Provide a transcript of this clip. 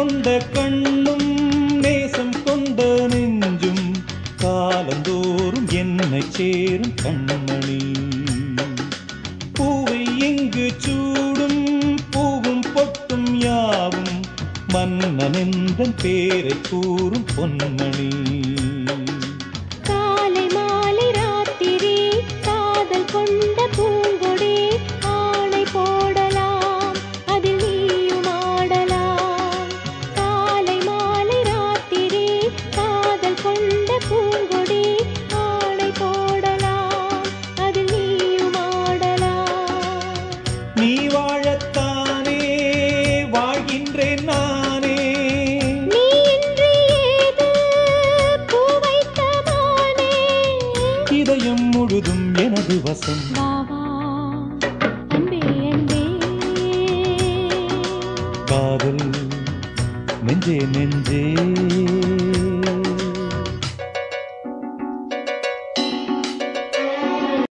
கொண்ட கண்ணும் நேசம் கொண்ட நெஞ்சும் காலந்தோறும் என்னை சேரும் கண்மணி. பூவை எங்கு சூடும் பூவும் பொட்டும் யாவும் மன்னன் எந்தன் பேரை கூறும் பொன்மணி. காலை மாலை ராத்திரி காதல் கொண்ட பூங்கொடி ஆணை போடலாம் அதில் நீயும் ஆடலாம். காலை மாலை ராத்திரி காதல் கொண்ட பூங்கொடி ஆணை போடலாம் அதில் நீயும் ஆடலாம். நீ வாழத்தானே வாழ்கின்றேன் நானே. நீ இன்றி ஏது பூ வைத்த மானே. இதயம் முழுதும் எனது வசம். வா வா அன்பே அன்பே. காதல் நெஞ்சே நெஞ்சே